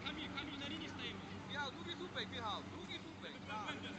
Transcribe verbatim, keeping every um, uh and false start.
Kamil, Kamil na linii stajemy. Ja, długi słupek wjechał, długi słupek. Tak.